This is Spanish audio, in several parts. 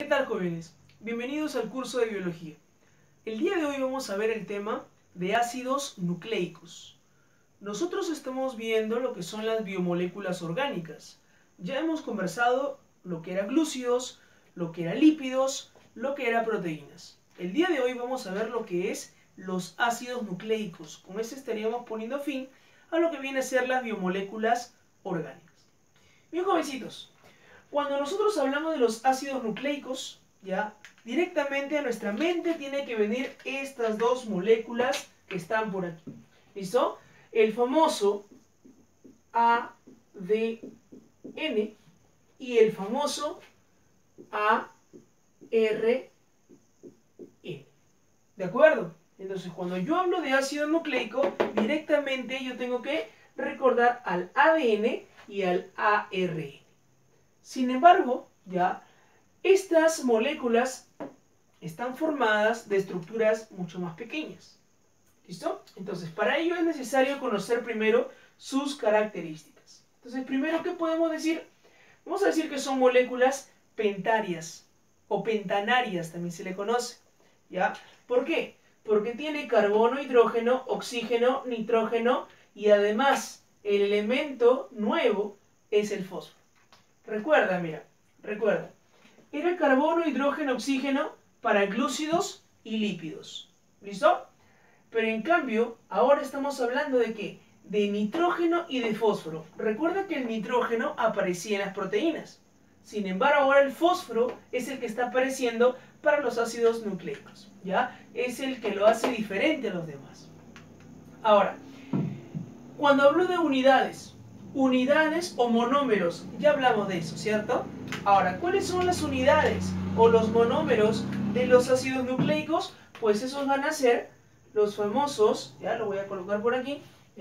¿Qué tal, jóvenes? Bienvenidos al curso de biología. El día de hoy vamos a ver el tema de ácidos nucleicos. Nosotros estamos viendo lo que son las biomoléculas orgánicas. Ya hemos conversado lo que era glúcidos, lo que era lípidos, lo que era proteínas. El día de hoy vamos a ver lo que es los ácidos nucleicos. Con este estaríamos poniendo fin a lo que viene a ser las biomoléculas orgánicas. Bien, jovencitos. Cuando nosotros hablamos de los ácidos nucleicos, ya directamente a nuestra mente tiene que venir estas dos moléculas que están por aquí. ¿Listo? El famoso ADN y el famoso ARN. ¿De acuerdo? Entonces, cuando yo hablo de ácido nucleico, directamente yo tengo que recordar al ADN y al ARN. Sin embargo, ya, estas moléculas están formadas de estructuras mucho más pequeñas. ¿Listo? Entonces, para ello es necesario conocer primero sus características. Entonces, primero, ¿qué podemos decir? Vamos a decir que son moléculas pentarias o pentanarias, también se le conoce. ¿Ya? ¿Por qué? Porque tiene carbono, hidrógeno, oxígeno, nitrógeno y además el elemento nuevo es el fósforo. Recuerda, mira, recuerda. Era carbono, hidrógeno, oxígeno para glúcidos y lípidos. ¿Listo? Pero en cambio, ahora estamos hablando de ¿qué? De nitrógeno y de fósforo. Recuerda que el nitrógeno aparecía en las proteínas. Sin embargo, ahora el fósforo es el que está apareciendo para los ácidos nucleicos. ¿Ya? Es el que lo hace diferente a los demás. Ahora, cuando hablo de unidades o monómeros, ya hablamos de eso, ¿cierto? Ahora, ¿cuáles son las unidades o los monómeros de los ácidos nucleicos? Pues esos van a ser los famosos, ya lo voy a colocar por aquí,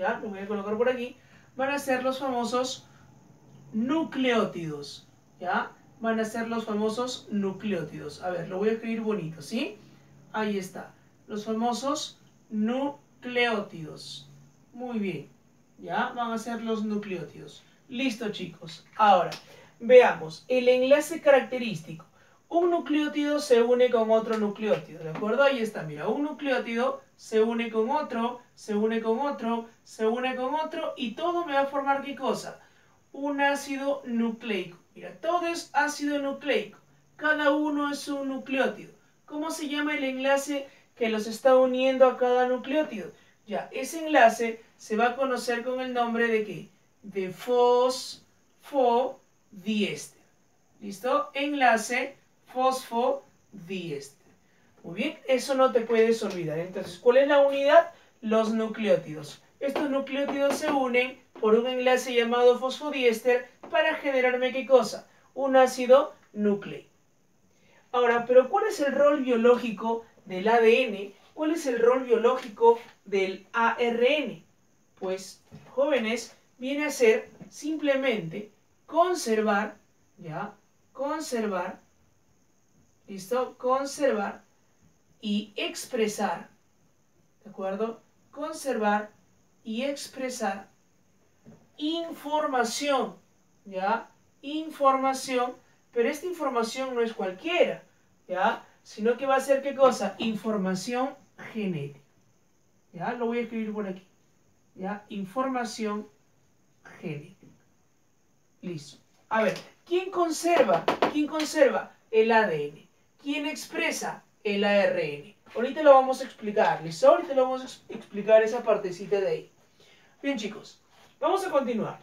van a ser los famosos nucleótidos, ¿ya? Van a ser los famosos nucleótidos. A ver, lo voy a escribir bonito, ¿sí? Ahí está, los famosos nucleótidos. Muy bien, ya van a ser los nucleótidos. Listo, chicos. Ahora, veamos el enlace característico. Un nucleótido se une con otro nucleótido, ¿de acuerdo? Ahí está, mira, un nucleótido se une con otro, se une con otro, se une con otro y todo me va a formar ¿qué cosa? Un ácido nucleico. Mira, todo es ácido nucleico. Cada uno es un nucleótido. ¿Cómo se llama el enlace que los está uniendo a cada nucleótido? Ya, ese enlace se va a conocer con el nombre de ¿qué? De fosfodiéster. ¿Listo? Enlace fosfodiéster. Muy bien, eso no te puedes olvidar. Entonces, ¿cuál es la unidad? Los nucleótidos. Estos nucleótidos se unen por un enlace llamado fosfodiéster para generarme ¿qué cosa? Un ácido nucleico. Ahora, ¿pero cuál es el rol biológico del ADN? ¿Cuál es el rol biológico del ARN? Pues, jóvenes, viene a ser simplemente conservar, ¿ya? Conservar, ¿listo? Conservar y expresar, ¿de acuerdo? Conservar y expresar información, ¿ya? Información, pero esta información no es cualquiera, ¿ya? Sino que va a ser ¿qué cosa? Información genética. ¿Ya? Lo voy a escribir por aquí. ¿Ya? Información genética. Listo. A ver, ¿quién conserva? ¿Quién conserva? El ADN. ¿Quién expresa? El ARN. Ahorita lo vamos a explicar, ¿listo? Ahorita lo vamos a explicar esa partecita de ahí. Bien, chicos, vamos a continuar.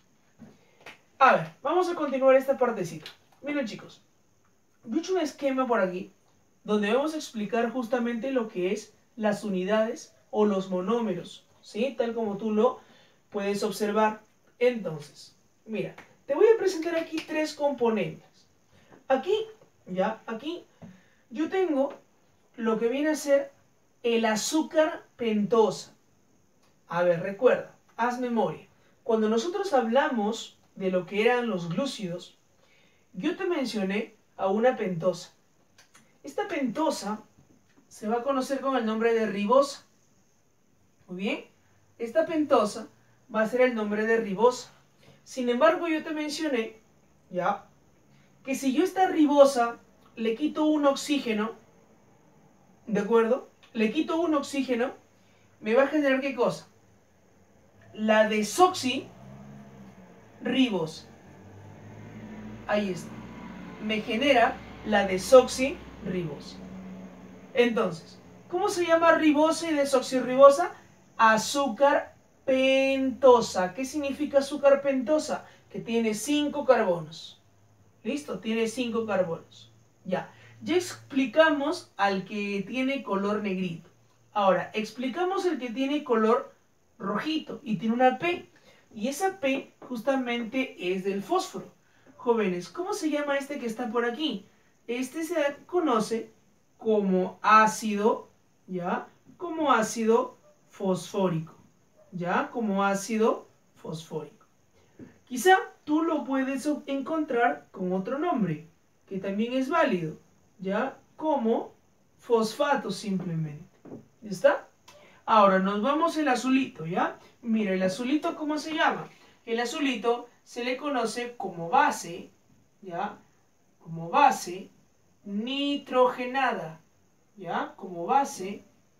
A ver, vamos a continuar esta partecita. Miren, chicos, yo he hecho un esquema por aquí donde vamos a explicar justamente lo que es las unidades o los monómeros, ¿sí? Tal como tú lo puedes observar. Entonces, mira, te voy a presentar aquí tres componentes. Aquí, ya, aquí, yo tengo lo que viene a ser el azúcar pentosa. A ver, recuerda, haz memoria. Cuando nosotros hablamos de lo que eran los glúcidos, yo te mencioné a una pentosa. Esta pentosa se va a conocer con el nombre de ribosa. Muy bien, esta pentosa va a ser el nombre de ribosa. Sin embargo, yo te mencioné, ya, que si yo esta ribosa le quito un oxígeno, ¿de acuerdo? Le quito un oxígeno, me va a generar ¿qué cosa? La desoxirribosa. Ahí está. Me genera la desoxirribosa. Entonces, ¿cómo se llama ribosa y desoxirribosa? Azúcar pentosa. ¿Qué significa azúcar pentosa? Que tiene 5 carbonos. ¿Listo? Tiene 5 carbonos. Ya. Ya explicamos al que tiene color negrito. Ahora, explicamos el que tiene color rojito y tiene una P. Y esa P justamente es del fósforo. Jóvenes, ¿cómo se llama este que está por aquí? Este se conoce como ácido, ¿ya? Como ácido fosfórico, ¿ya? Como ácido fosfórico. Quizá tú lo puedes encontrar con otro nombre, que también es válido, ¿ya? Como fosfato simplemente. ¿Ya está? Ahora nos vamos al azulito, ¿ya? Mira, el azulito, ¿cómo se llama? El azulito se le conoce como base, ¿ya? Como base nitrogenada, ¿ya? Como base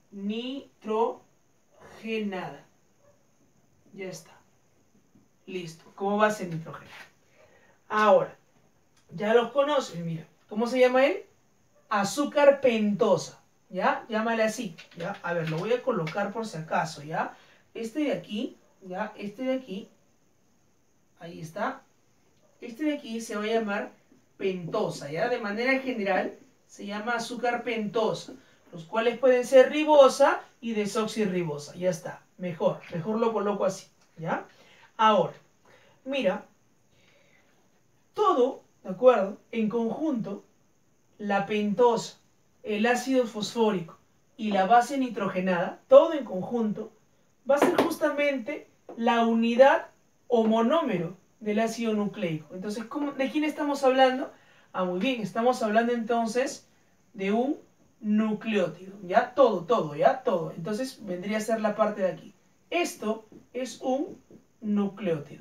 nitrogenada. Ya está. Listo, como base nitrogenada. Ahora, ya los conocen, mira. ¿Cómo se llama él? Azúcar pentosa, ¿ya? Llámale así, ¿ya? A ver, lo voy a colocar por si acaso, ¿ya? Este de aquí, ¿ya? Este de aquí, ahí está. Este de aquí se va a llamar pentosa, ¿ya? De manera general se llama azúcar pentosa, los cuales pueden ser ribosa y desoxirribosa. Ya está, mejor lo coloco así, ¿ya? Ahora, mira, todo, ¿de acuerdo? En conjunto, la pentosa, el ácido fosfórico y la base nitrogenada, todo en conjunto, va a ser justamente la unidad o monómero del ácido nucleico. Entonces, ¿de quién estamos hablando? Ah, muy bien, estamos hablando entonces de un nucleótido, ¿ya? Todo, ¿ya? Todo. Entonces, vendría a ser la parte de aquí. Esto es un nucleótido.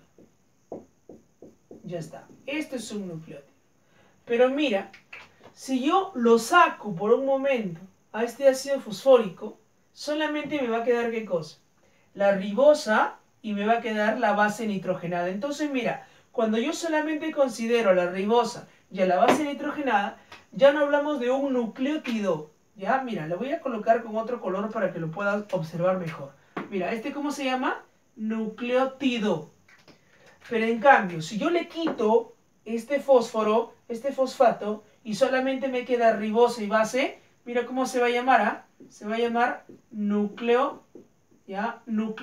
Ya está. Esto es un nucleótido. Pero mira, si yo lo saco por un momento a este ácido fosfórico, solamente me va a quedar ¿qué cosa? La ribosa y me va a quedar la base nitrogenada. Entonces, mira, cuando yo solamente considero la ribosa y a la base nitrogenada, ya no hablamos de un nucleótido. Ya, mira, lo voy a colocar con otro color para que lo puedas observar mejor. Mira, ¿este cómo se llama? Nucleótido. Pero en cambio, si yo le quito este fósforo, este fosfato, y solamente me queda ribosa y base, mira cómo se va a llamar, ¿ah? Se va a llamar núcleo, ¿ya?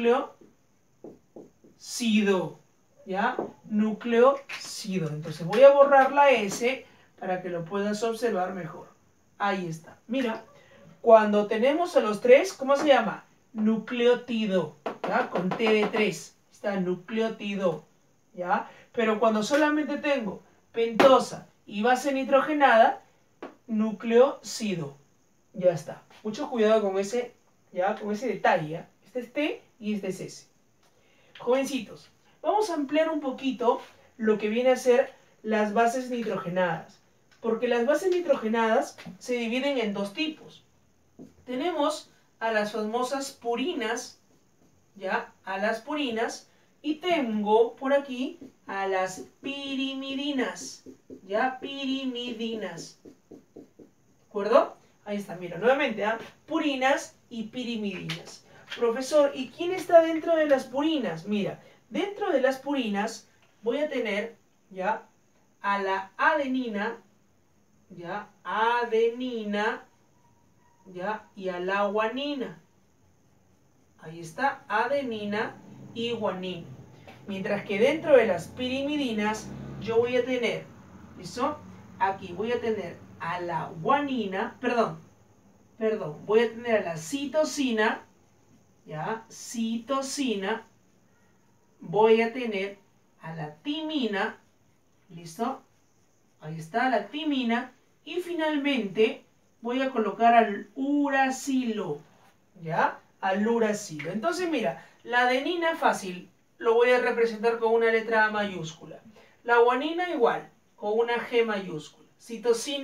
Nucleócido, ¿ya? Nucleócido. Entonces voy a borrar la S para que lo puedas observar mejor. Ahí está. Mira, cuando tenemos a los tres, ¿cómo se llama? Nucleótido, ¿ya? Con T de 3. Está nucleótido, ¿ya? Pero cuando solamente tengo pentosa y base nitrogenada, nucleócido. Ya está. Mucho cuidado con ese, ¿ya? Con ese detalle, ¿ya? Este es T y este es S. Jovencitos, vamos a ampliar un poquito lo que viene a ser las bases nitrogenadas. Porque las bases nitrogenadas se dividen en dos tipos. Tenemos a las famosas purinas, ¿ya? A las purinas. Y tengo por aquí a las pirimidinas, ¿ya? Pirimidinas. ¿De acuerdo? Ahí está, mira, nuevamente, ¿ah? Purinas y pirimidinas. Profesor, ¿y quién está dentro de las purinas? Mira, dentro de las purinas voy a tener, ¿ya? A la adenina, ¿ya? Adenina, ¿ya? Y a la guanina. Ahí está, adenina y guanina. Mientras que dentro de las pirimidinas yo voy a tener, ¿listo? Aquí voy a tener a la guanina, perdón, voy a tener a la citosina, ¿ya? Citosina, voy a tener a la timina, ¿listo? Ahí está la timina, y finalmente voy a colocar al uracilo, ¿ya? Al uracilo. Entonces mira, la adenina fácil, lo voy a representar con una letra A mayúscula. La guanina igual, con una G mayúscula. Citosina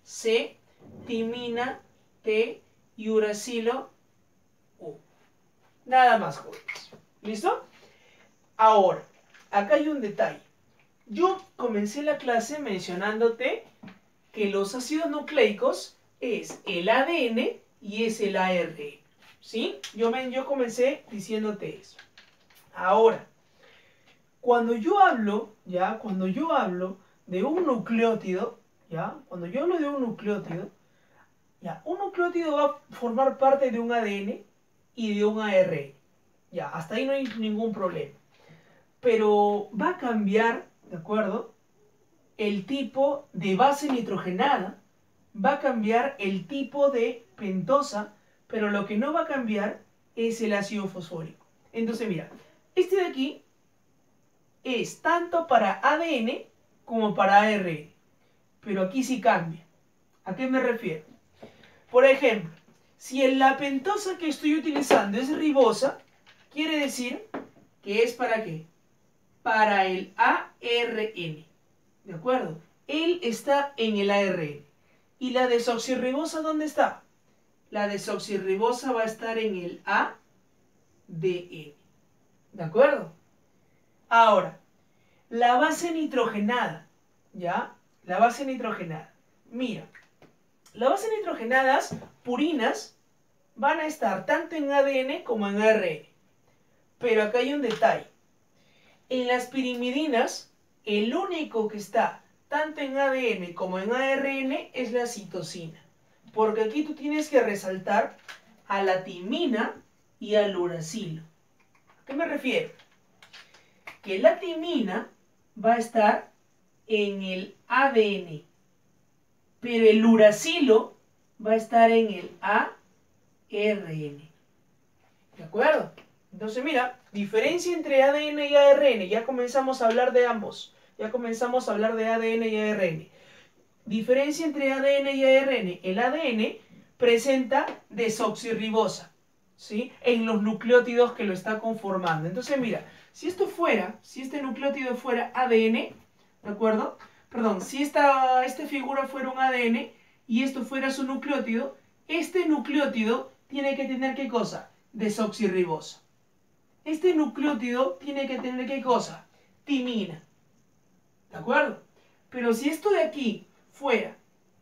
C, timina, T y uracilo, U. Nada más, jóvenes. ¿Listo? Ahora, acá hay un detalle. Yo comencé la clase mencionándote que los ácidos nucleicos es el ADN y es el ARN. ¿Sí? Yo comencé diciéndote eso. Ahora, cuando yo hablo de un nucleótido, cuando yo hablo de un nucleótido, un nucleótido va a formar parte de un ADN y de un ARN. Hasta ahí no hay ningún problema. Pero va a cambiar, ¿de acuerdo? El tipo de base nitrogenada, va a cambiar el tipo de pentosa, pero lo que no va a cambiar es el ácido fosfórico. Entonces mira, este de aquí es tanto para ADN como para ARN, pero aquí sí cambia. ¿A qué me refiero? Por ejemplo, si la pentosa que estoy utilizando es ribosa, quiere decir que es ¿para qué? Para el ARN. ¿De acuerdo? Él está en el ARN. ¿Y la desoxirribosa dónde está? La desoxirribosa va a estar en el ADN. ¿De acuerdo? Ahora, la base nitrogenada. La base nitrogenada. Mira, las bases nitrogenadas purinas van a estar tanto en ADN como en ARN. Pero acá hay un detalle. En las pirimidinas, el único que está tanto en ADN como en ARN es la citosina. Porque aquí tú tienes que resaltar a la timina y al uracilo. ¿A qué me refiero? Que la timina va a estar en el ADN, pero el uracilo va a estar en el ARN. ¿De acuerdo? Entonces mira, diferencia entre ADN y ARN, ya comenzamos a hablar de ambos. Ya comenzamos a hablar de ADN y ARN. Diferencia entre ADN y ARN. El ADN presenta desoxirribosa, ¿sí? En los nucleótidos que lo está conformando. Entonces mira, si este nucleótido fuera ADN, ¿de acuerdo? Perdón, si esta figura fuera un ADN y esto fuera su nucleótido, este nucleótido tiene que tener ¿qué cosa? Desoxirribosa. Este nucleótido tiene que tener ¿qué cosa? Timina. ¿De acuerdo? Pero si esto de aquí fuera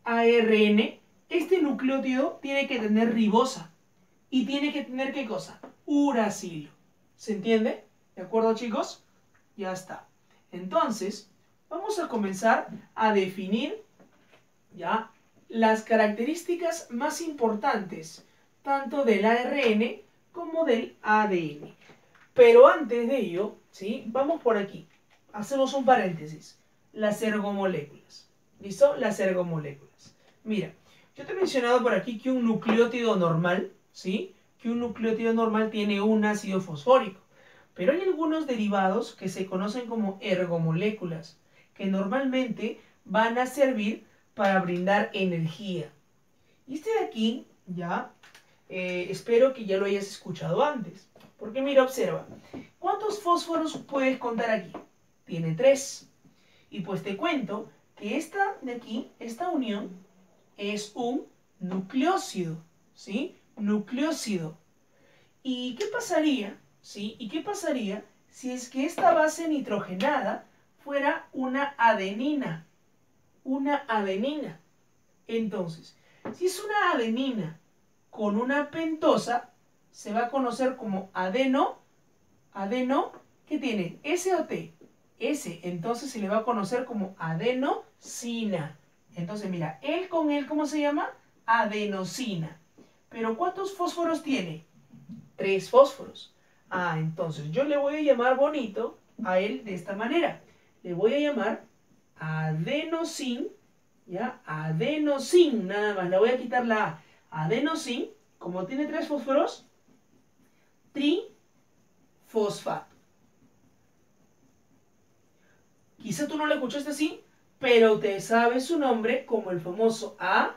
ARN, este nucleótido tiene que tener ribosa. Y tiene que tener ¿qué cosa? Uracilo. ¿Se entiende? ¿De acuerdo, chicos? Ya está. Entonces, vamos a comenzar a definir ya las características más importantes, tanto del ARN como del ADN. Pero antes de ello, ¿sí? Vamos por aquí. Hacemos un paréntesis. Las ergomoléculas. ¿Listo? Las ergomoléculas. Mira, yo te he mencionado por aquí que un nucleótido normal, ¿sí? Que un nucleótido normal tiene un ácido fosfórico. Pero hay algunos derivados que se conocen como ergomoléculas, que normalmente van a servir para brindar energía. Y este de aquí, espero que ya lo hayas escuchado antes. Porque mira, observa. ¿Cuántos fósforos puedes contar aquí? Tiene 3. Y pues te cuento que esta de aquí, esta unión, es un nucleócido. ¿Sí? Nucleócido. ¿Y qué pasaría? ¿Sí? ¿Y qué pasaría si es que esta base nitrogenada fuera una adenina? Una adenina. Entonces, si es una adenina con una pentosa, se va a conocer como adeno, ¿qué tiene? ¿S o T? S, entonces se le va a conocer como adenosina. Entonces mira, él con él, ¿cómo se llama? Adenosina. Pero ¿cuántos fósforos tiene? 3 fósforos. Entonces yo le voy a llamar bonito a él de esta manera. Le voy a llamar adenosin, adenosin, nada más, le voy a quitar la A. Adenosin, como tiene 3 fósforos, trifosfato. Quizá tú no lo escuchaste así, pero te sabes su nombre como el famoso ATP.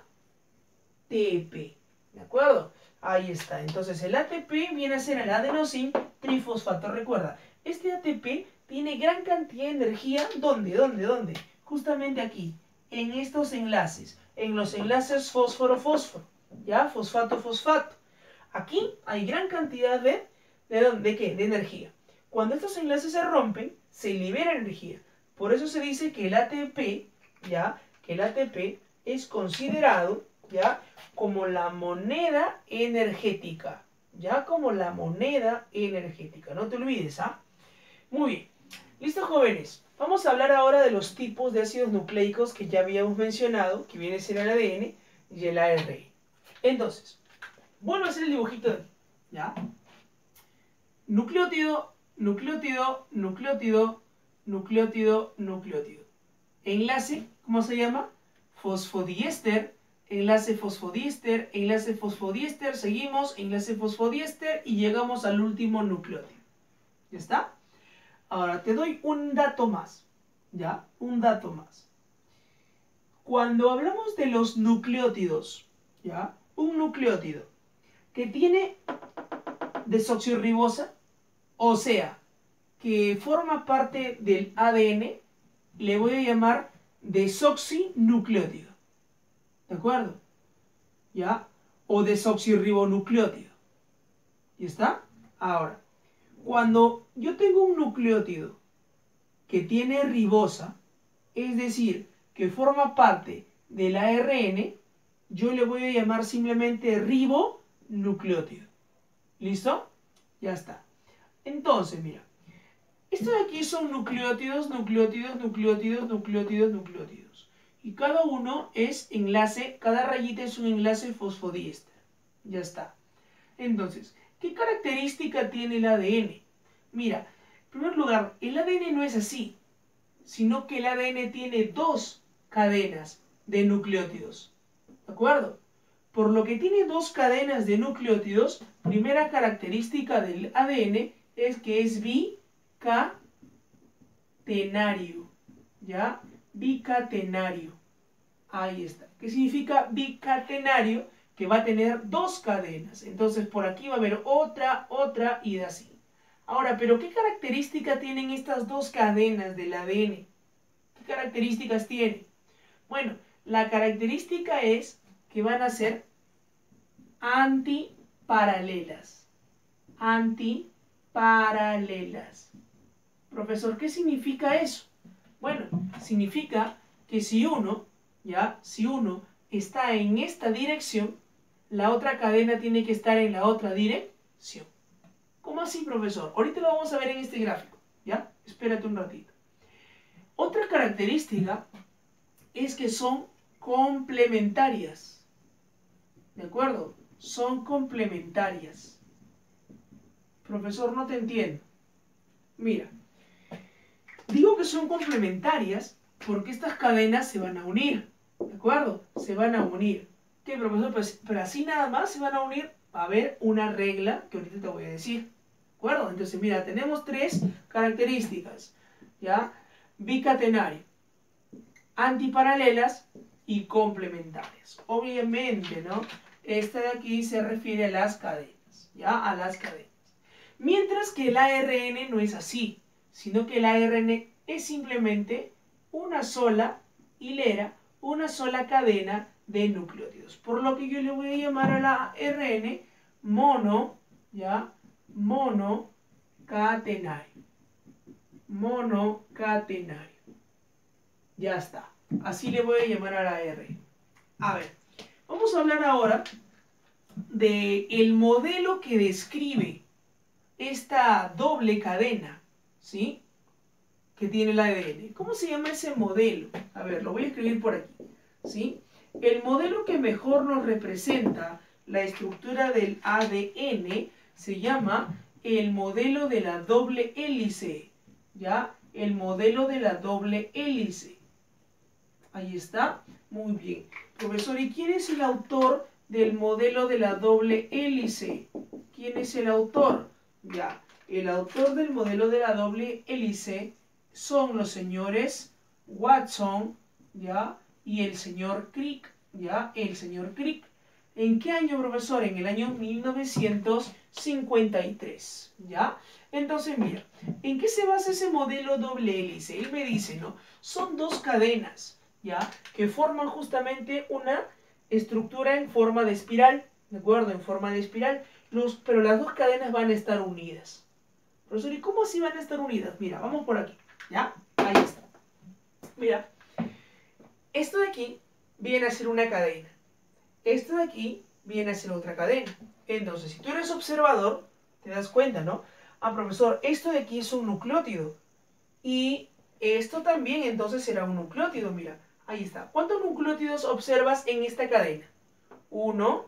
¿De acuerdo? Ahí está. Entonces el ATP viene a ser el adenosin trifosfato. Recuerda, este ATP tiene gran cantidad de energía. ¿Dónde? Justamente aquí, en estos enlaces. en los enlaces fósforo-fósforo, ¿ya? Fosfato-fosfato. Aquí hay gran cantidad ¿de qué? De energía. Cuando estos enlaces se rompen, se libera energía. Por eso se dice que el ATP, ¿ya? Que el ATP es considerado, ¿ya? Como la moneda energética, ¿ya? Como la moneda energética. No te olvides, ¿ah? Muy bien. ¿Listo, jóvenes? Vamos a hablar ahora de los tipos de ácidos nucleicos que ya habíamos mencionado, que viene a ser el ADN y el ARN. Entonces, vuelvo a hacer el dibujito de aquí, ¿ya? Nucleótido, nucleótido, nucleótido, nucleótido, nucleótido. Enlace, ¿cómo se llama? Fosfodiéster, enlace fosfodiéster, enlace fosfodiéster, seguimos, enlace fosfodiéster y llegamos al último nucleótido. ¿Ya está? Ahora te doy un dato más, ¿ya? Un dato más. Cuando hablamos de los nucleótidos, ¿ya? Un nucleótido que tiene desoxirribosa, o sea, que forma parte del ADN, le voy a llamar desoxinucleótido. ¿De acuerdo? ¿Ya? O desoxirribonucleótido. ¿Ya está? Ahora, cuando yo tengo un nucleótido que tiene ribosa, es decir, que forma parte del ARN, yo le voy a llamar simplemente ribonucleótido. ¿Listo? Ya está. Entonces, mira, estos de aquí son nucleótidos, nucleótidos, nucleótidos, nucleótidos, nucleótidos. Y cada uno es enlace, cada rayita es un enlace fosfodiéster. Ya está. Entonces, ¿qué característica tiene el ADN? Mira, en primer lugar, el ADN no es así, sino que el ADN tiene dos cadenas de nucleótidos. ¿De acuerdo? Por lo que tiene dos cadenas de nucleótidos, primera característica del ADN es que es bicatenario. ¿Ya? Bicatenario. Ahí está. ¿Qué significa bicatenario? Que va a tener dos cadenas. Entonces por aquí va a haber otra y así. Ahora, ¿pero qué características tienen estas dos cadenas del ADN? ¿Qué características tienen? Bueno, la característica es que van a ser antiparalelas. Antiparalelas. Profesor, ¿qué significa eso? Bueno, significa que si uno está en esta dirección, la otra cadena tiene que estar en la otra dirección. ¿Cómo así, profesor? Ahorita lo vamos a ver en este gráfico, ¿ya? Espérate un ratito. Otra característica es que son complementarias. ¿De acuerdo? Son complementarias. Profesor, no te entiendo. Mira, digo que son complementarias porque estas cadenas se van a unir. ¿De acuerdo? Se van a unir. ¿Qué, profesor? Pues, pero así nada más se van a unir. Va a haber una regla que ahorita te voy a decir. ¿De acuerdo? Entonces, mira, tenemos tres características. ¿Ya? Bicatenario, antiparalelas y complementarias. Obviamente, ¿no? Esta de aquí se refiere a las cadenas. ¿Ya? A las cadenas. Mientras que el ARN no es así, sino que el ARN es simplemente una sola hilera, una sola cadena de nucleótidos. Por lo que yo le voy a llamar a la ARN mono, ¿ya? Monocatenario. Monocatenario. Ya está. Así le voy a llamar a la ARN. A ver, vamos a hablar ahora del modelo que describe esta doble cadena, ¿sí? Que tiene el ADN. ¿Cómo se llama ese modelo? A ver, lo voy a escribir por aquí, ¿sí? El modelo que mejor nos representa la estructura del ADN se llama el modelo de la doble hélice, ¿ya? El modelo de la doble hélice. Ahí está. Muy bien. Profesor, ¿y quién es el autor del modelo de la doble hélice? ¿Quién es el autor? Ya, el autor del modelo de la doble hélice son los señores Watson, ¿ya? Y el señor Crick, ¿ya? El señor Crick. ¿En qué año, profesor? En el año 1953, ¿ya? Entonces, mira, ¿en qué se basa ese modelo doble hélice? Él me dice, ¿no? Son dos cadenas, ¿ya? Que forman justamente una estructura en forma de espiral, ¿de acuerdo? En forma de espiral, pero las dos cadenas van a estar unidas. Profesor, ¿y cómo así van a estar unidas? Mira, vamos por aquí, ¿ya? Ahí está. Mira, esto de aquí viene a ser una cadena. Esto de aquí viene a ser otra cadena. Entonces, si tú eres observador, te das cuenta, ¿no? Ah, profesor, esto de aquí es un nucleótido. Y esto también entonces será un nucleótido, mira. Ahí está. ¿Cuántos nucleótidos observas en esta cadena? 1,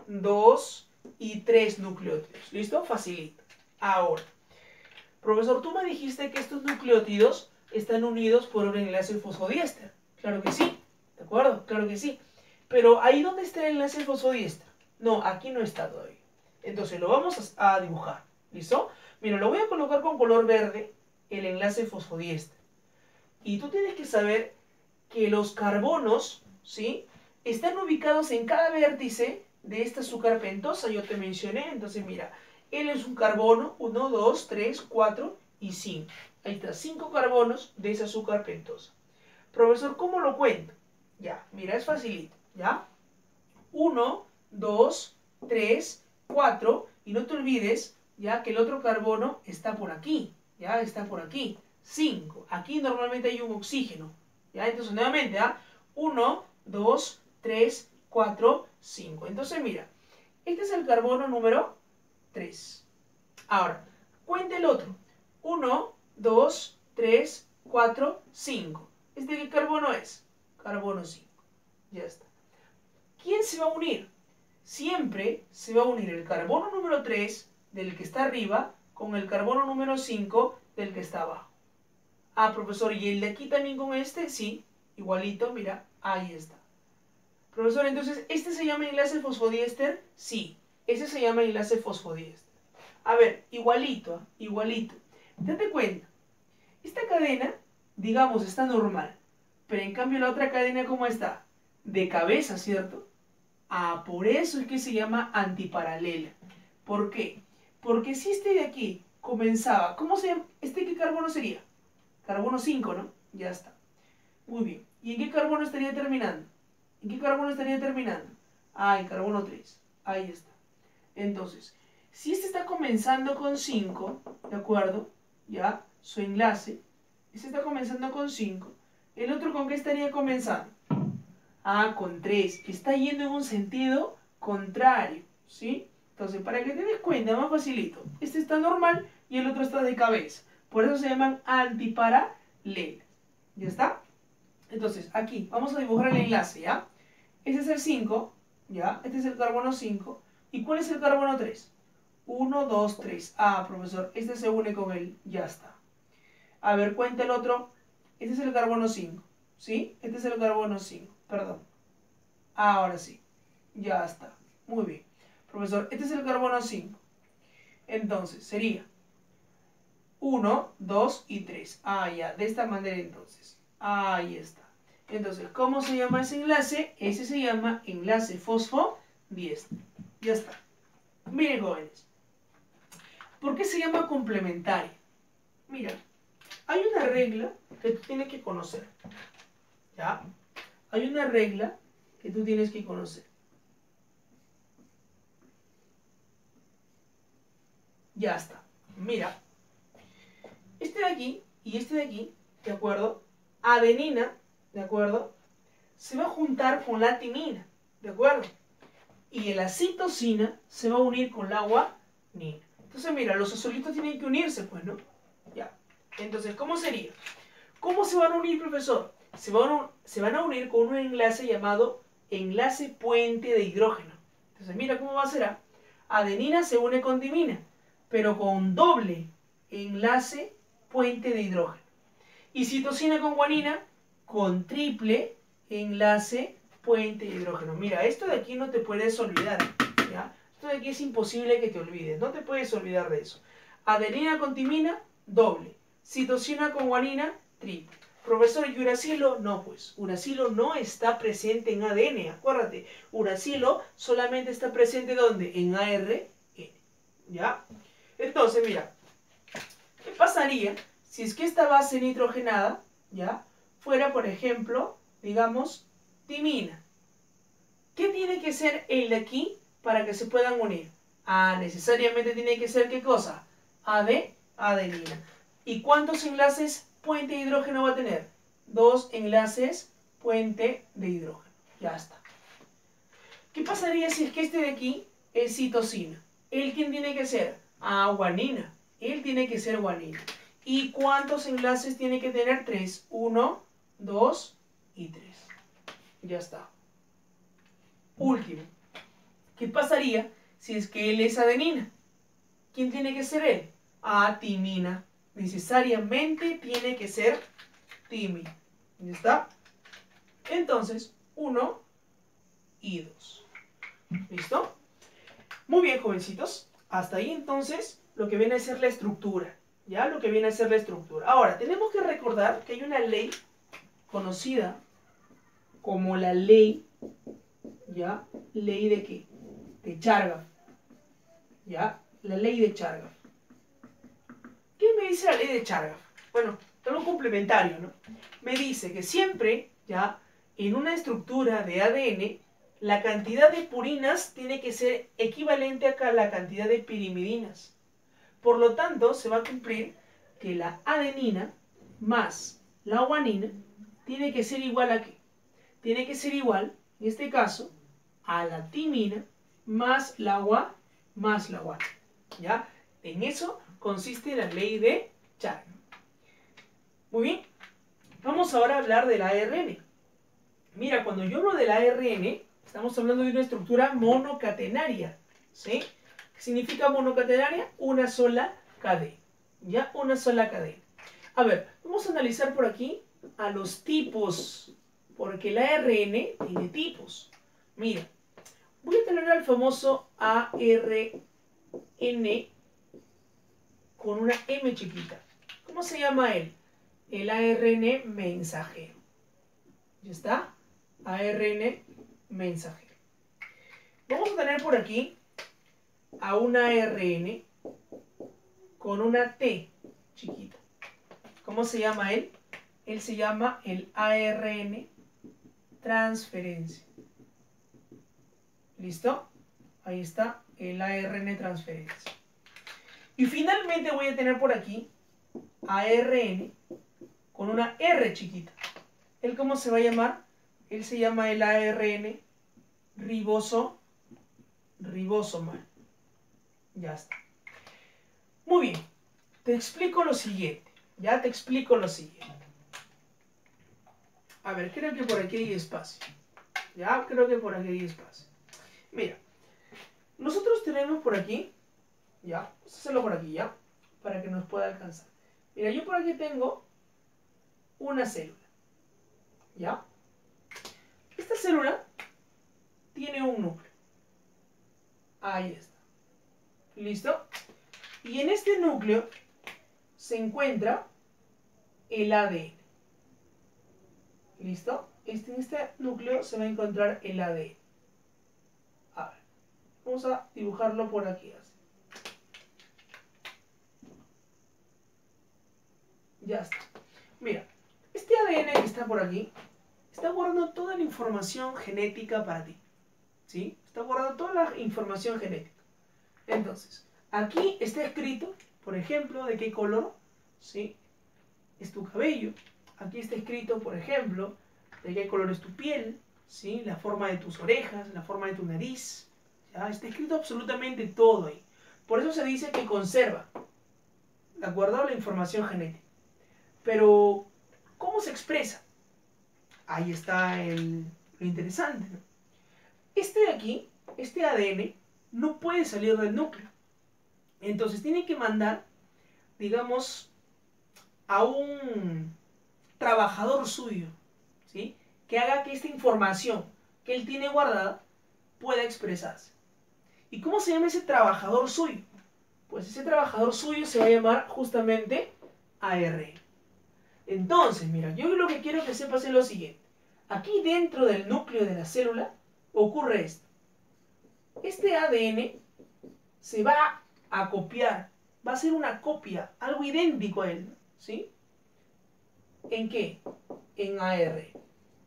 2 y 3 nucleótidos. ¿Listo? Facilito. Ahora, profesor, tú me dijiste que estos nucleótidos están unidos por un enlace fosfodiéster. Claro que sí. ¿De acuerdo? Claro que sí. Pero ahí donde está el enlace fosfodiéster. No, aquí no está todavía. Entonces lo vamos a dibujar. ¿Listo? Mira, lo voy a colocar con color verde, el enlace fosfodiéster. Y tú tienes que saber que los carbonos, ¿sí?, están ubicados en cada vértice de esta azúcar pentosa. Yo te mencioné, entonces mira, él es un carbono, 1, 2, 3, 4 y 5. Ahí está, 5 carbonos de esa azúcar pentosa. Profesor, ¿cómo lo cuento? Ya, mira, es facilito, ¿ya? 1, 2, 3, 4, y no te olvides, ya, que el otro carbono está por aquí, ya, está por aquí. 5, aquí normalmente hay un oxígeno, ya, entonces nuevamente, ¿ah? 1, 2, 3, 4, 5. Entonces mira, este es el carbono número 3. Ahora, cuenta el otro. 1, 2, 3, 4, 5. ¿Este qué carbono es? Carbono 5. Ya está. ¿Quién se va a unir? Siempre se va a unir el carbono número 3 del que está arriba con el carbono número 5 del que está abajo. Ah, profesor, ¿y el de aquí también con este? Sí, igualito, mira, ahí está. Profesor, entonces, ¿este se llama enlace fosfodiéster? Sí, ese se llama enlace fosfodiéster. A ver, igualito, igualito. Date cuenta, esta cadena, digamos, está normal, pero en cambio la otra cadena, ¿cómo está? De cabeza, ¿cierto? Ah, por eso es que se llama antiparalela. ¿Por qué? Porque si este de aquí comenzaba, ¿cómo se llama? ¿Este qué carbono sería? Carbono 5, ¿no? Ya está. Muy bien. ¿Y en qué carbono estaría terminando? ¿En qué carbono estaría terminando? Ah, en carbono 3. Ahí está. Entonces, si este está comenzando con 5, ¿de acuerdo? Ya, su enlace. Este está comenzando con 5. ¿El otro con qué estaría comenzando? Ah, con 3. Está yendo en un sentido contrario, ¿sí? Entonces, para que te des cuenta, más facilito. Este está normal y el otro está de cabeza. Por eso se llaman antiparalelas. ¿Ya está? Entonces, aquí, vamos a dibujar el enlace, ¿ya? Este es el 5, ¿ya? Este es el carbono 5. ¿Y cuál es el carbono 3? 1, 2, 3. Ah, profesor, este se une con él. Ya está. A ver, cuenta el otro. Este es el carbono 5, ¿sí? Este es el carbono 5, perdón. Ahora sí. Ya está. Muy bien. Profesor, este es el carbono 5. Entonces, sería 1, 2 y 3. Ah, ya. De esta manera entonces. Ahí está. Entonces, ¿cómo se llama ese enlace? Ese se llama enlace fosfodiéster. Ya está. Miren, jóvenes. ¿Por qué se llama complementaria? Mira, hay una regla que tú tienes que conocer. ¿Ya? Hay una regla que tú tienes que conocer. Ya está. Mira, este de aquí y este de aquí, ¿de acuerdo? Adenina, ¿de acuerdo? Se va a juntar con la timina, ¿de acuerdo? Y la citosina se va a unir con la guanina. Entonces, mira, los azolitos tienen que unirse, pues, ¿no? Ya. Entonces, ¿cómo sería? ¿Cómo se van a unir, profesor? Se van a unir con un enlace llamado enlace puente de hidrógeno. Entonces, mira cómo va a ser. ¿Ah? Adenina se une con timina, pero con doble enlace puente de hidrógeno. Y citosina con guanina con triple enlace puente de hidrógeno. Mira, esto de aquí no te puedes olvidar, ¿ya? Esto de aquí es imposible que te olvides, no te puedes olvidar de eso. Adenina con timina, doble. Citosina con guanina, triple. Profesor, ¿y uracilo? No, pues, uracilo no está presente en ADN, acuérdate. Uracilo solamente está presente, ¿dónde? En ARN, ¿ya? Entonces, mira, ¿qué pasaría si es que esta base nitrogenada, ¿ya?, fuera, por ejemplo, digamos, timina. ¿Qué tiene que ser el de aquí para que se puedan unir? Ah, necesariamente tiene que ser, ¿qué cosa? Adenina. ¿Y cuántos enlaces puente de hidrógeno va a tener? 2 enlaces puente de hidrógeno. Ya está. ¿Qué pasaría si es que este de aquí es citosina? ¿Él quién tiene que ser? Ah, guanina. Él tiene que ser guanina. ¿Y cuántos enlaces tiene que tener? 3. 1, 2 y 3. Ya está. Último. ¿Qué pasaría si es que él es adenina? ¿Quién tiene que ser él? Ah, timina. Necesariamente tiene que ser timina. ¿Ya está? Entonces, 1 y 2. ¿Listo? Muy bien, jovencitos. Hasta ahí entonces lo que viene a ser la estructura. ¿Ya? Lo que viene a ser la estructura. Ahora, tenemos que recordar que hay una ley conocida como la ley, ¿ya? ¿Ley de qué? De Chargaff. ¿Ya? La ley de Chargaff. ¿Qué me dice la ley de Chargaff? Bueno, algo complementario, ¿no? Me dice que siempre, ¿ya? En una estructura de ADN, la cantidad de purinas tiene que ser equivalente a la cantidad de pirimidinas. Por lo tanto, se va a cumplir que la adenina más la guanina tiene que ser igual a ¿qué? Tiene que ser igual, en este caso, a la timina más la guanina. ¿Ya? En eso consiste la ley de Chargaff. Muy bien. Vamos ahora a hablar del ARN. Mira, cuando yo hablo del ARN, estamos hablando de una estructura monocatenaria. ¿Sí? ¿Qué significa monocatenaria? Una sola cadena. ¿Ya? Una sola cadena. A ver, vamos a analizar por aquí a los tipos. Porque el ARN tiene tipos. Mira, voy a tener al famoso ARN con una M chiquita. ¿Cómo se llama él? El ARN mensajero. ¿Ya está? ARN mensajero. Vamos a tener por aquí a un ARN con una T chiquita. ¿Cómo se llama él? Él se llama el ARN transferencia. ¿Listo? Ahí está el ARN transferencia. Y finalmente voy a tener por aquí ARN con una R chiquita. ¿Él cómo se va a llamar? Él se llama el ARN ribosomal. Ya está. Muy bien. Te explico lo siguiente. Ya te explico lo siguiente. A ver, creo que por aquí hay espacio. Ya, creo que por aquí hay espacio. Mira, nosotros tenemos por aquí, ya, vamos a hacerlo por aquí, ya, para que nos pueda alcanzar. Mira, yo por aquí tengo una célula, ¿ya? Esta célula tiene un núcleo. Ahí está. ¿Listo? Y en este núcleo se encuentra el ADN. ¿Listo? En este núcleo se va a encontrar el ADN. A ver, vamos a dibujarlo por aquí. Así. Ya está. Mira, este ADN que está por aquí está guardando toda la información genética para ti. ¿Sí? Está guardando toda la información genética. Entonces, aquí está escrito, por ejemplo, de qué color, ¿sí? Es tu cabello. Aquí está escrito, por ejemplo, de qué color es tu piel, ¿sí? La forma de tus orejas, la forma de tu nariz. ¿Ya? Está escrito absolutamente todo ahí. Por eso se dice que conserva, ¿de acuerdo? La información genética. Pero, ¿cómo se expresa? Ahí está lo interesante, ¿no? Este de aquí, este ADN, no puede salir del núcleo. Entonces tiene que mandar, digamos, a un trabajador suyo, ¿sí? Que haga que esta información que él tiene guardada pueda expresarse. ¿Y cómo se llama ese trabajador suyo? Pues ese trabajador suyo se va a llamar justamente ARN. Entonces, mira, yo lo que quiero que sepas es lo siguiente. Aquí dentro del núcleo de la célula ocurre esto. Este ADN se va a copiar, va a ser una copia, algo idéntico a él, ¿sí? ¿En qué? En ARN.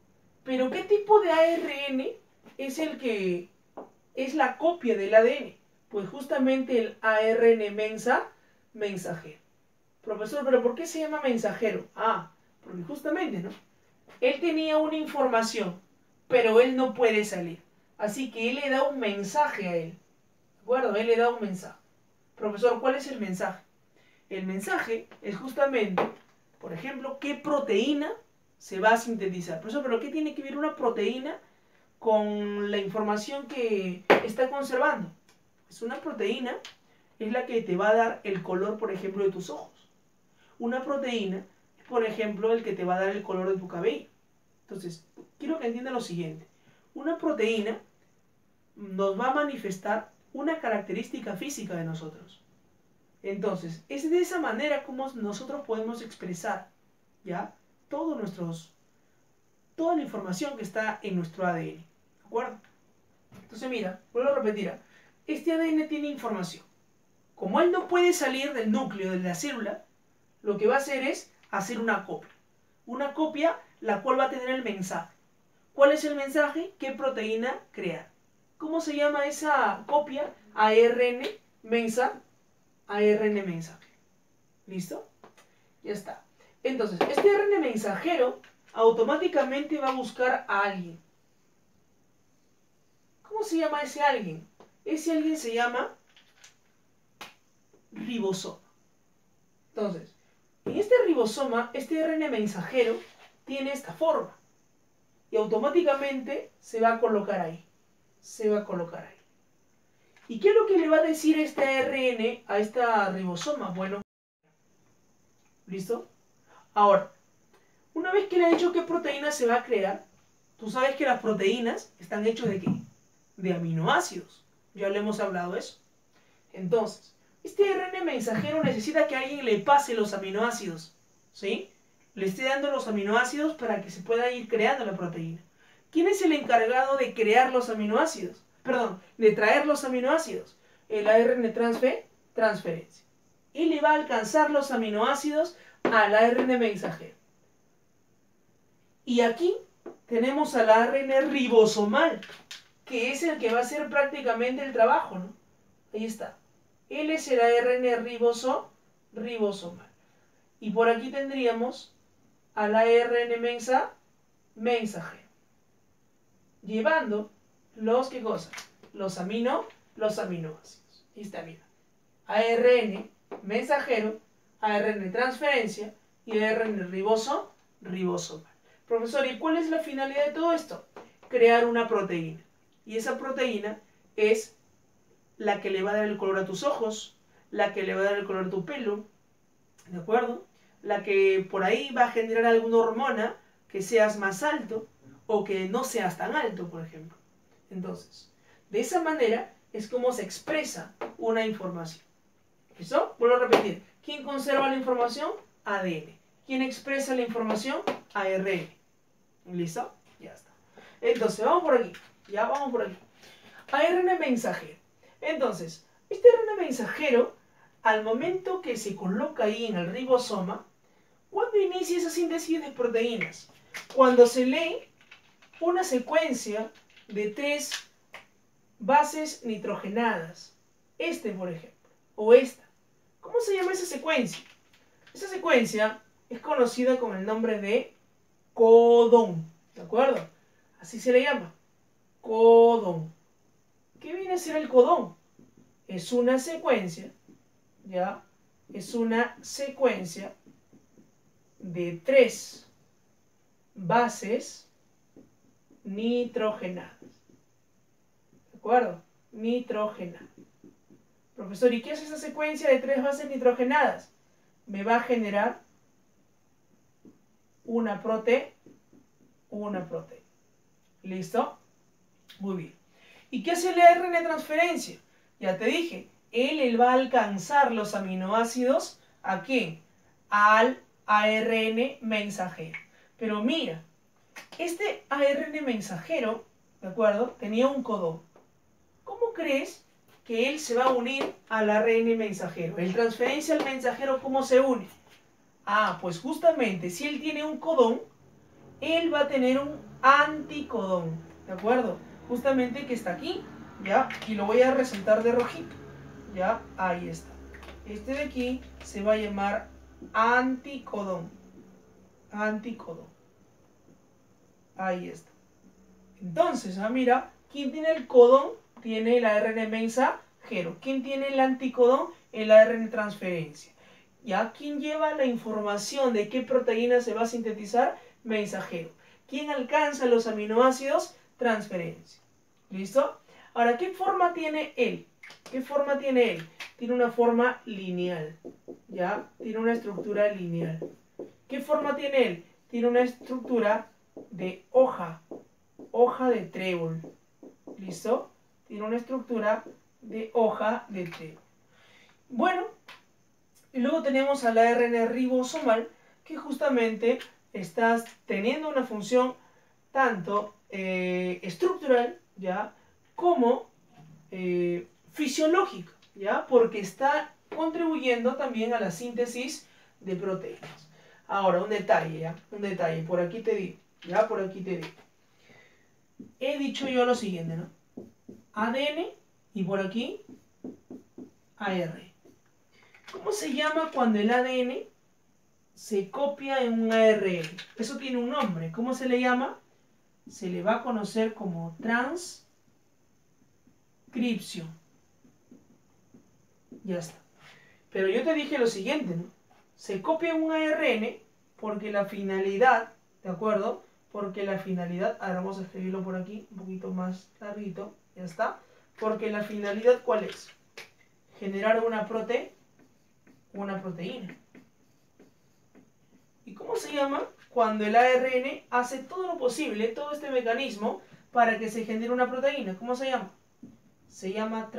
Pero ¿qué tipo de ARN es el que es la copia del ADN? Pues justamente el ARN mensajero. Profesor, ¿pero por qué se llama mensajero? Ah, porque justamente, ¿no? Él tenía una información, pero él no puede salir. Así que él le da un mensaje a él. ¿De acuerdo? Él le da un mensaje. Profesor, ¿cuál es el mensaje? El mensaje es justamente, por ejemplo, qué proteína se va a sintetizar. Profesor, ¿pero qué tiene que ver una proteína con la información que está conservando? Pues una proteína es la que te va a dar el color, por ejemplo, de tus ojos. Una proteína es, por ejemplo, el que te va a dar el color de tu cabello. Entonces, quiero que entiendan lo siguiente. Una proteína nos va a manifestar una característica física de nosotros. Entonces, es de esa manera como nosotros podemos expresar, ¿ya? Toda la información que está en nuestro ADN. ¿De acuerdo? Entonces, mira, vuelvo a repetir. Este ADN tiene información. Como él no puede salir del núcleo de la célula, lo que va a hacer es hacer una copia. Una copia la cual va a tener el mensaje. ¿Cuál es el mensaje? ¿Qué proteína crear? ¿Cómo se llama esa copia? ARN mensajero. ¿Listo? Ya está. Entonces, este ARN mensajero automáticamente va a buscar a alguien. ¿Cómo se llama ese alguien? Ese alguien se llama ribosoma. Entonces, en este ribosoma, este ARN mensajero tiene esta forma. Y automáticamente se va a colocar ahí. Se va a colocar ahí. ¿Y qué es lo que le va a decir este ARN a esta ribosoma? Bueno, ¿listo? Ahora, una vez que le ha dicho qué proteína se va a crear, tú sabes que las proteínas están hechas ¿de qué? De aminoácidos. Ya le hemos hablado de eso. Entonces, este ARN mensajero necesita que alguien le pase los aminoácidos, ¿sí? Le esté dando los aminoácidos para que se pueda ir creando la proteína. ¿Quién es el encargado de crear los aminoácidos? Perdón, de traer los aminoácidos. El ARN transferencia. Y le va a alcanzar los aminoácidos al ARN mensajero. Y aquí tenemos al ARN ribosomal, que es el que va a hacer prácticamente el trabajo, ¿no? Ahí está. Él es el ARN ribosomal. Y por aquí tendríamos al ARN mensajero. Llevando ¿qué cosa? Los aminoácidos. Ahí está, mira. ARN mensajero, ARN transferencia y ARN ribosomal. Profesor, ¿y cuál es la finalidad de todo esto? Crear una proteína. Y esa proteína es la que le va a dar el color a tus ojos, la que le va a dar el color a tu pelo, ¿de acuerdo? La que por ahí va a generar alguna hormona que seas más alto o que no seas tan alto, por ejemplo. Entonces, de esa manera es como se expresa una información. ¿Listo? Vuelvo a repetir. ¿Quién conserva la información? ADN. ¿Quién expresa la información? ARN. ¿Listo? Ya está. Entonces, vamos por aquí. Ya vamos por aquí. ARN mensajero. Entonces, este ARN mensajero, al momento que se coloca ahí en el ribosoma, ¿cuándo inicia esa síntesis de proteínas? Cuando se lee una secuencia de 3 bases nitrogenadas. Por ejemplo, o esta. ¿Cómo se llama esa secuencia? Esa secuencia es conocida con el nombre de codón. ¿De acuerdo? Así se le llama. Codón. ¿Qué viene a ser el codón? Es una secuencia, ¿ya? Es una secuencia de 3 bases nitrogenadas. ¿De acuerdo? Nitrogenadas. Profesor, ¿y qué es esa secuencia de 3 bases nitrogenadas? Me va a generar una proteína. ¿Listo? Muy bien. ¿Y qué hace el ARN de transferencia? Ya te dije, él va a alcanzar los aminoácidos ¿a quién? Al ARN mensajero. Pero mira, este ARN mensajero, ¿de acuerdo? Tenía un codón. ¿Cómo crees que él se va a unir al ARN mensajero? El transferencia al mensajero, ¿cómo se une? Ah, pues justamente, si él tiene un codón, él va a tener anticodón, ¿de acuerdo? Justamente que está aquí, ¿ya? Y lo voy a resaltar de rojito, ¿ya? Ahí está. Este de aquí se va a llamar anticodón. Anticodón. Ahí está. Entonces, mira, ¿quién tiene el codón? Tiene el ARN mensajero. ¿Quién tiene el anticodón? El ARN transferencia. ¿Ya? ¿Quién lleva la información de qué proteína se va a sintetizar? Mensajero. ¿Quién alcanza los aminoácidos? Transferencia. ¿Listo? Ahora, ¿qué forma tiene él? ¿Qué forma tiene él? Tiene una forma lineal. ¿Ya? Tiene una estructura lineal. ¿Qué forma tiene él? Tiene una estructura de hoja. Hoja de trébol. ¿Listo? Tiene una estructura de hoja de trébol. Bueno, y luego tenemos al ARN ribosomal, que justamente está teniendo una función tanto estructural, ¿ya? Como fisiológica, ¿ya? Porque está contribuyendo también a la síntesis de proteínas. Ahora, un detalle, ¿ya? Un detalle, por aquí te digo, ¿ya? Por aquí te digo. He dicho yo lo siguiente, ¿no? ADN y por aquí AR. ¿Cómo se llama cuando el ADN se copia en un ARN? Eso tiene un nombre. ¿Cómo se le llama? Se le va a conocer como transcripción. Ya está. Pero yo te dije lo siguiente, ¿no? Se copia en un ARN porque la finalidad, ¿de acuerdo? Porque la finalidad, ahora vamos a escribirlo por aquí, un poquito más larguito, ya está. Porque la finalidad, ¿cuál es? Generar una proteína. ¿Y cómo se llama? Cuando el ARN hace todo lo posible, todo este mecanismo, para que se genere una proteína. ¿Cómo se llama? Se llama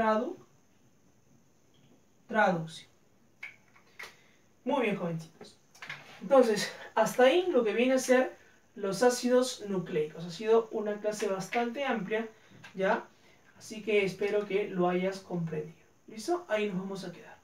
traducción. Muy bien, jovencitos. Entonces, hasta ahí lo que viene a ser los ácidos nucleicos. Ha sido una clase bastante amplia, ¿ya? Así que espero que lo hayas comprendido. ¿Listo? Ahí nos vamos a quedar.